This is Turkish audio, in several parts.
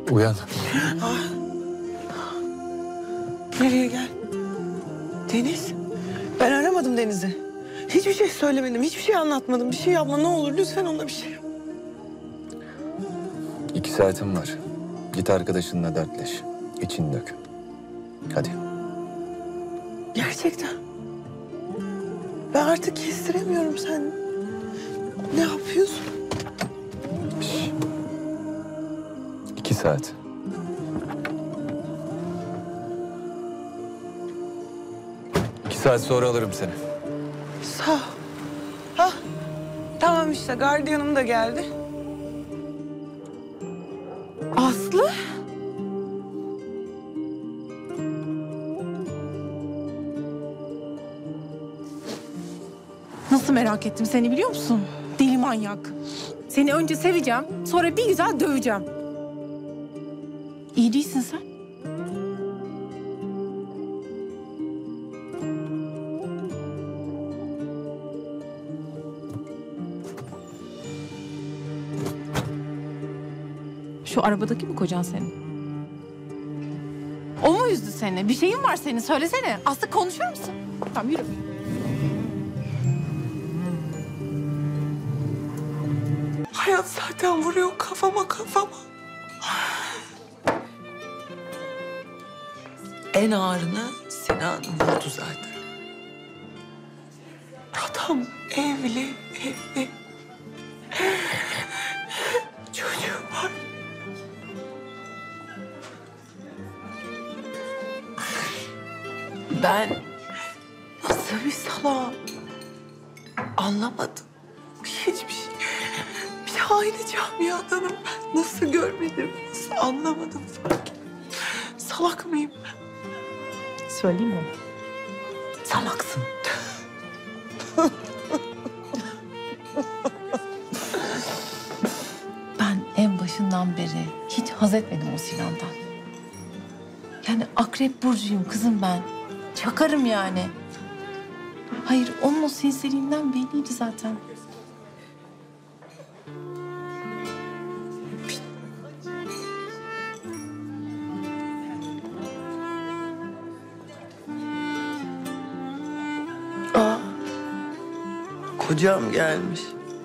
Uyan. Nereye gel? Deniz. Ben aramadım Deniz'i. Hiçbir şey söylemedim, hiçbir şey anlatmadım. Bir şey yapma ne olur lütfen ona bir şey yap. 2 saatim var. Git arkadaşınla dertleş. İçini dök. Hadi. Gerçekten. Ben artık kestiremiyorum sen. Ne yapıyorsun? 2 saat. İki saat sonra alırım seni. Sağ ol. Hah. Tamam işte gardiyanım da geldi. Aslı? Nasıl merak ettim seni biliyor musun? Deli manyak. Seni önce seveceğim, sonra bir güzel döveceğim. İyi değilsin sen. Şu arabadaki mi kocan senin? O mu üzdü seni? Bir şeyin var senin, söylesene. Aslı konuşur musun? Tamam yürü. Hayat zaten vuruyor kafama. En ağırını Sinan vurdu zaten. Adam evli. Çocuğu var. Ben nasıl bir salağım? Anlamadım. Hiçbir şey. Bir de aynı camiadanım ben. Nasıl görmedim, nasıl anlamadım fark ettim. Salak mıyım ben? Söyleyeyim mi? Salaksın. Ben en başından beri hiç haz etmedim o Sinan'dan. Yani akrep burcuyum kızım ben. Çakarım yani. Hayır, onun o sinsiliğinden belliydi zaten. Aa, kocam gelmiş.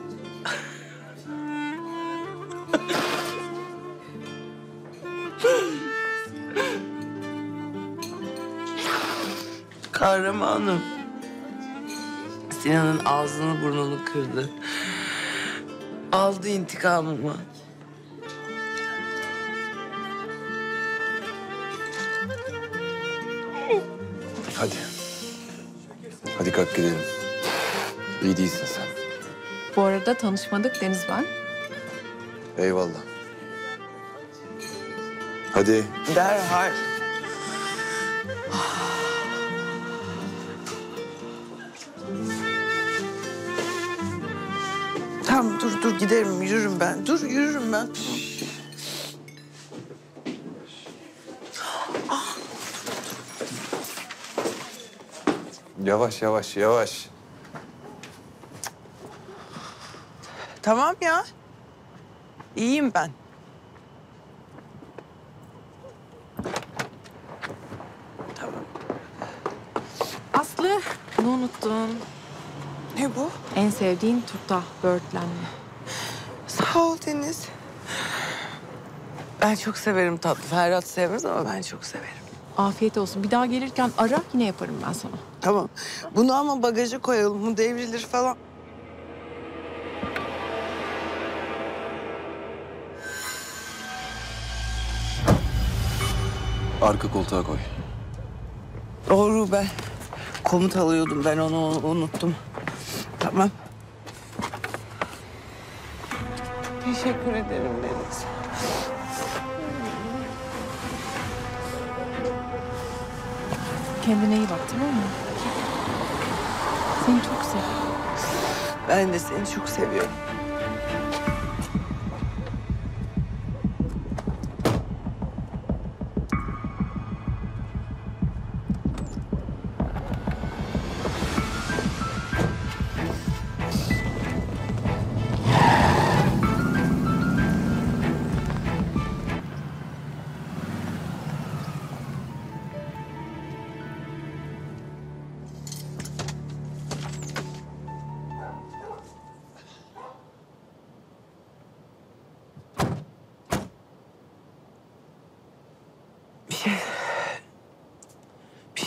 Kahramanım. Sinan'ın ağzını burnunu kırdı. Aldı intikamımı. Hadi. Hadi kalk gidelim. İyi değilsin sen. Bu arada tanışmadık Deniz ben. Eyvallah. Hadi. Derhal. Tamam dur giderim yürürüm ben. Dur yürürüm ben. Yavaş. Tamam ya. İyiyim ben. Tamam. Aslı, ne unuttun? Ne bu? En sevdiğin turta böğürtlenli. Sağ ol Deniz. Ben çok severim tatlı. Ferhat sevmez ama ben çok severim. Afiyet olsun. Bir daha gelirken ara, yine yaparım ben sana. Tamam. Bunu ama bagaja koyalım. Bu devrilir falan. Arka koltuğa koy. Doğru ben. Komut alıyordum ben onu unuttum. Tamam. Teşekkür ederim Deniz. Kendine iyi bak, tamam mı? Seni çok seviyorum. Ben de seni çok seviyorum.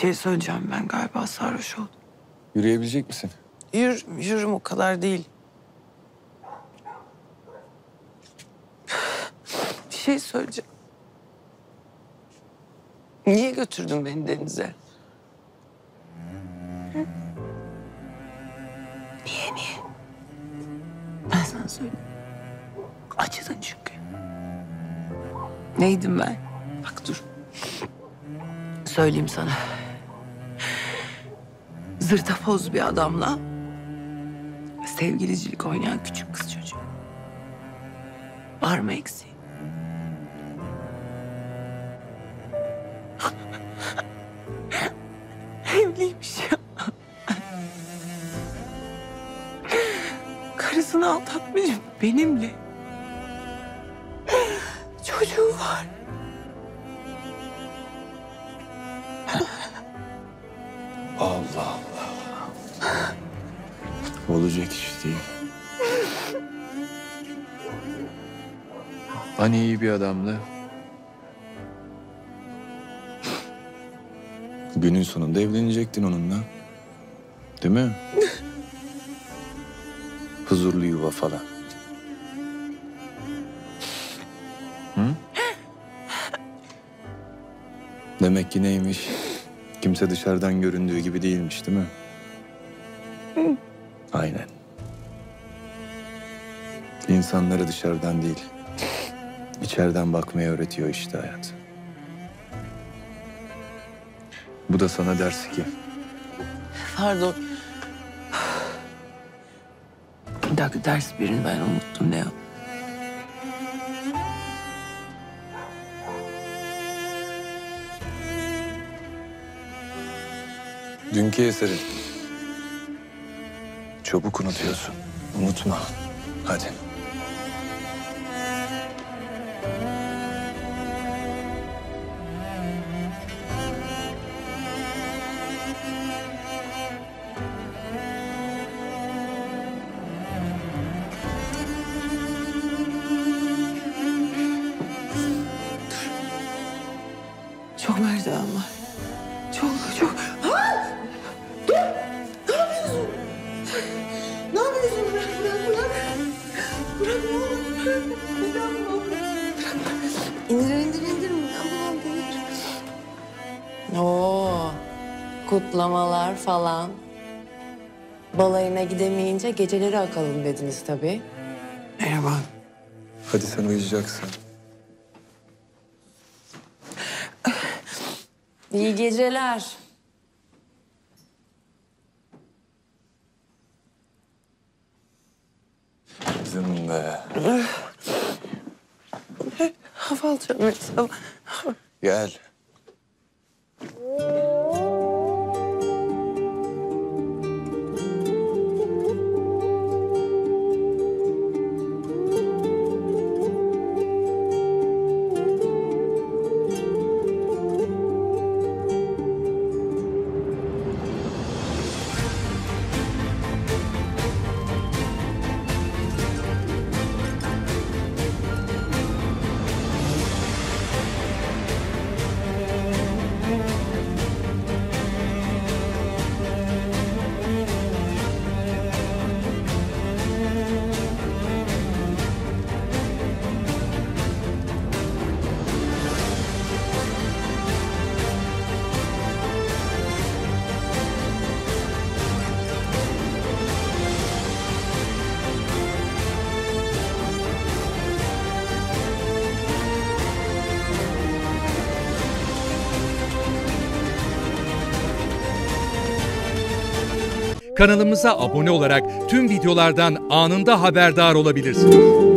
şey söyleyeceğim, ben galiba sarhoş oldum. Yürüyebilecek misin? Yürürüm, o kadar değil. Bir şey söyleyeceğim. Niye götürdün beni denize? Hı? Niye? Ben sana söyleyeyim. Acıdın çünkü. Neydim ben? Bak dur. Söyleyeyim sana. Zırtapoz bir adamla sevgilicilik oynayan küçük kız çocuğu. Var mı eksiği? Evliymiş ya. Karısını aldatmış benimle. Çocuğu var. Allah Allah. Olacak iş değil. Hani iyi bir adamdı. Günün sonunda evlenecektin onunla. Değil mi? Huzurlu yuva falan. Hı? Demek ki neymiş? Kimse dışarıdan göründüğü gibi değilmiş, değil mi? Aynen. İnsanlara dışarıdan değil, içeriden bakmayı öğretiyor işte hayat. Bu da sana ders ki. Pardon. Bir dakika, ders birini ben unuttum, ne o? Dünkü eserin. Çabuk unutuyorsun. Unutma. Hadi. Çok merdiven var. Çok. Ha! Dur! Ne yapıyorsun? Ne yapıyorsun? Bırak. Bırak ne olur. Bırak ne olur. Bırak. İndir. Aman indir. Oo, kutlamalar falan. Balayına gidemeyince geceleri akalım dediniz tabii. Merhaba. Hadi sen uyuyacaksın. İyi geceler. Kızım be. Hava alacağım. Mesela. Gel. Kanalımıza abone olarak tüm videolardan anında haberdar olabilirsiniz.